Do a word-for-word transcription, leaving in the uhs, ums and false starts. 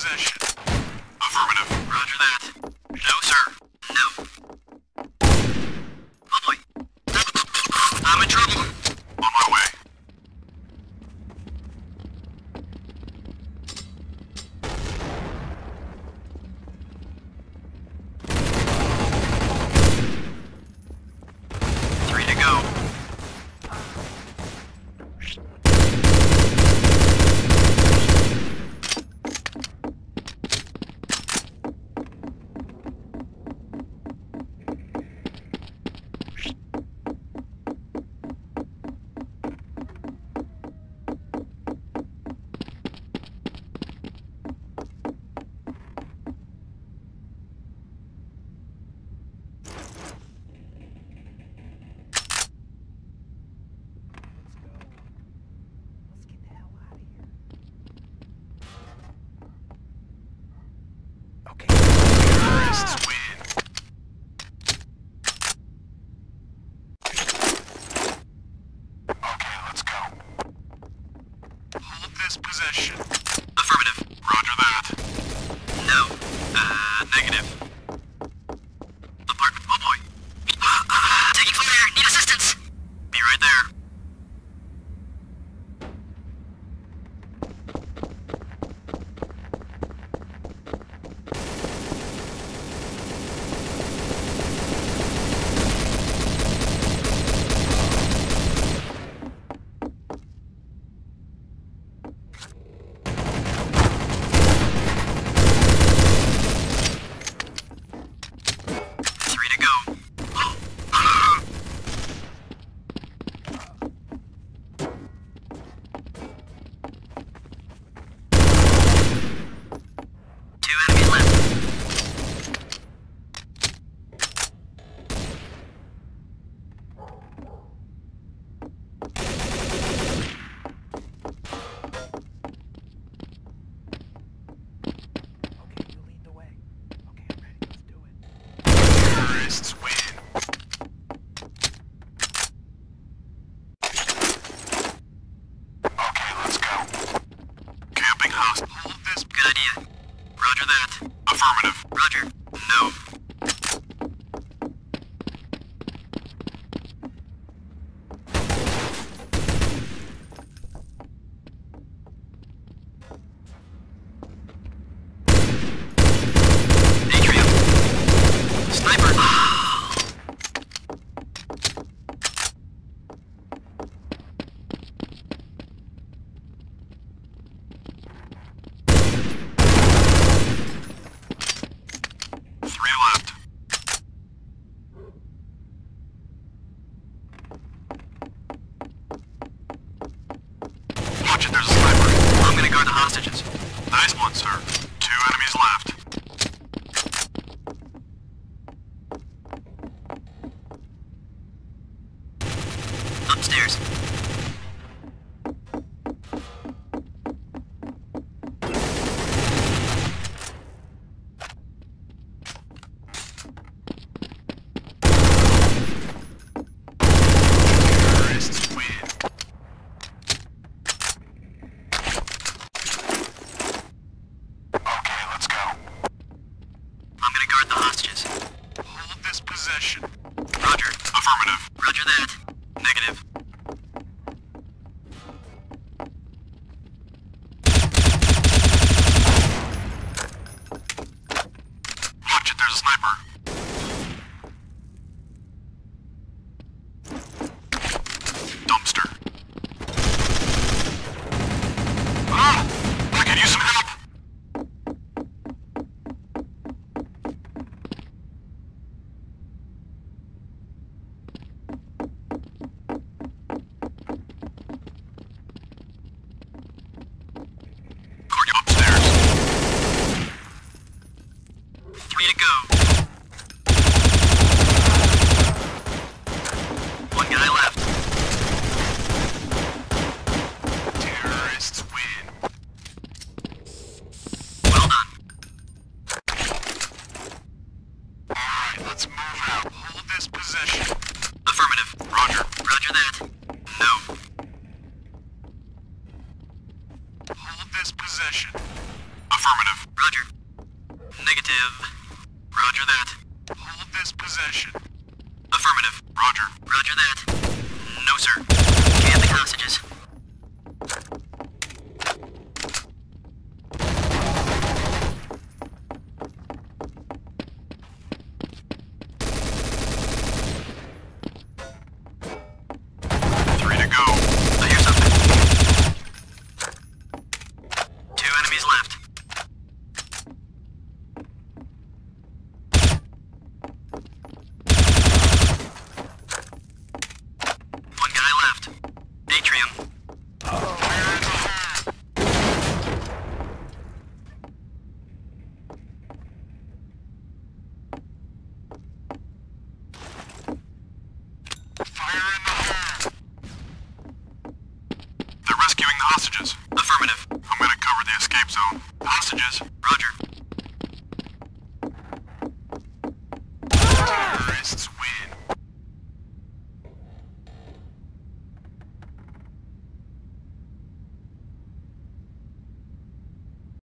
position. Affirmative. Roger that. No, sir. No. Oh boy. I'm in trouble. On my way. Three to go. Terrorists win. Okay, let's go. Hold this position. Affirmative. Roger that. No. Uh, negative. Apartment. Oh boy. Taking fire. Need assistance. Be right there. Terrorists win. Okay, let's go. Camping house. Hold this. Good idea. Roger that. Affirmative. Roger. No. Watch it, there's a sniper. I'm gonna guard the hostages. Nice one, sir. Two enemies left. Upstairs. Terrorists win. Possession. Roger. Affirmative. Roger that. Negative. Watch it, there's a sniper. Dumpster. Ah! I could use some help! Three to go. One guy left. Terrorists win. Well done. Alright, let's move out. Hold this position. Affirmative. Roger. Roger that. No. Hold this position. Affirmative. Affirmative. Roger. Negative. Roger that. Hold this position. Affirmative. Roger. Roger that. No, sir. Camping hostages. Three to go. I hear something. Two enemies left. One guy left. Atrium. Fire in the hole. They're rescuing the hostages. Affirmative. I'm gonna cover the escape zone. Hostages.